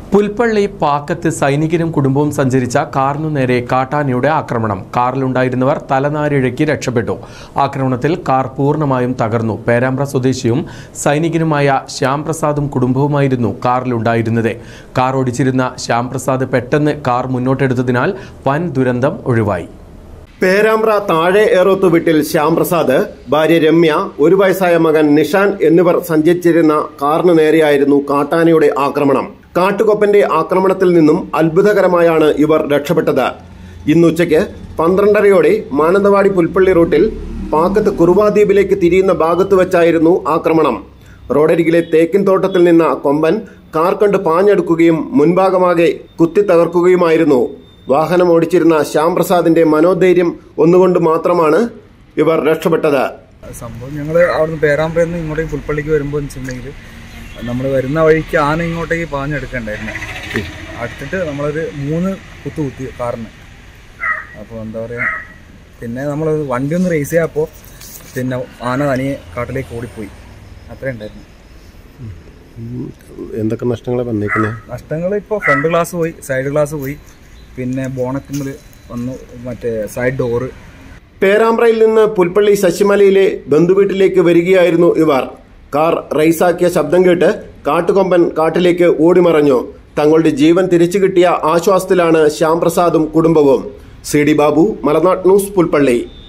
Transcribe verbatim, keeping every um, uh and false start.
പുൽപ്പള്ളി പാക്കത്ത് സൈനികനും കുടുംബവും സഞ്ചരിച്ച കാറിനു നേരെ കാട്ടാനയുടെ ആക്രമണം. കാറിലുണ്ടായിരുന്നവർ തലനാരിഴയ്ക്ക് രക്ഷപ്പെട്ടു. ആക്രമണത്തിൽ കാർ പൂർണ്ണമായും തകർന്നു. പേരാമ്പ്ര സ്വദേശിയും സൈനികനുമായ ശ്യാംപ്രസാദും കുടുംബവുമായിരുന്നു കാറിലുണ്ടായിരുന്നത്. കാർ ഓടിച്ചിരുന്ന ശ്യാംപ്രസാദ് പെട്ടെന്ന് കാർ മുന്നോട്ടെടുത്തതിനാൽ വൻ ദുരന്തം ഒഴിവായി. പേരാമ്പ്ര താഴെ ഏറോത്ത് വീട്ടിൽ ശ്യാംപ്രസാദ്, ഭാര്യ രമ്യ, ഒരു വയസ്സായ മകൻ നിഷാൻ എന്നിവർ സഞ്ചരിച്ചിരുന്ന കാറിന് നേരെയായിരുന്നു കാട്ടാനയുടെ ആക്രമണം. കാട്ടുകൊപ്പന്റെ ആക്രമണത്തിൽ നിന്നും അത്ഭുതകരമായാണ് ഇവർ രക്ഷപ്പെട്ടത്. ഇന്നുച്ചയ്ക്ക് പന്ത്രണ്ടരയോടെ മാനന്തവാടി പുൽപ്പള്ളി റൂട്ടിൽ പാക്കത്ത് കുറുവാദ്വീപിലേക്ക് തിരിയുന്ന ഭാഗത്ത് വെച്ചായിരുന്നു ആക്രമണം. റോഡരികിലെ തേക്കിൻ തോട്ടത്തിൽ നിന്ന കൊമ്പൻ കാർ കണ്ട് പാഞ്ഞെടുക്കുകയും മുൻഭാഗമാകെ കുത്തി തകർക്കുകയുമായിരുന്നു. വാഹനം ഓടിച്ചിരുന്ന ശ്യാംപ്രസാദിന്റെ മനോധൈര്യം ഒന്നുകൊണ്ട് മാത്രമാണ് ഇവർ രക്ഷപ്പെട്ടത്. സംഭവം ഞങ്ങൾ അവിടുന്ന് പേരാമ്പ്രയിൽ നിന്ന് ഇങ്ങോട്ടേക്ക് പുൽപ്പള്ളിക്ക് വരുമ്പോൾ വെച്ചിട്ടുണ്ടെങ്കിൽ നമ്മൾ വരുന്ന വഴിക്ക് ആന ഇങ്ങോട്ടേക്ക് പാഞ്ഞെടുക്കണ്ടായിരുന്നു. അടുത്തിട്ട് നമ്മളൊരു മൂന്ന് കുത്തു കുത്തി കാറിന്. അപ്പോൾ എന്താ പറയുക, പിന്നെ നമ്മൾ വണ്ടി ഒന്ന് റേസ് ചെയ്യാപ്പോൾ പിന്നെ ആന തനിയെ കാട്ടിലേക്ക് ഓടിപ്പോയി. അത്രേ ഉണ്ടായിരുന്നു. എന്തൊക്കെ നഷ്ടങ്ങളാണ് വന്നേക്കുന്നത്? നഷ്ടങ്ങൾ ഇപ്പോൾ ഫ്രണ്ട് ഗ്ലാസ് പോയി, സൈഡ് ഗ്ലാസ് പോയി, പിന്നെ ബോണറ്റിൽ വന്നു, മറ്റേ സൈഡ് ഡോറ്. പേരാമ്പ്രയിൽ നിന്ന് പുൽപ്പള്ളി ശശിമലയിലെ ബന്ധുവീട്ടിലേക്ക് വരികയായിരുന്നു ഇവർ. കാർ റൈസാക്കിയ ശബ്ദം കേട്ട് കാട്ടുകൊമ്പൻ കാട്ടിലേക്ക് ഓടിമറഞ്ഞു. തങ്ങളുടെ ജീവൻ തിരിച്ചു കിട്ടിയ ആശ്വാസത്തിലാണ് ശ്യാംപ്രസാദും കുടുംബവും. C D Babu, Malanad news, Pulpally.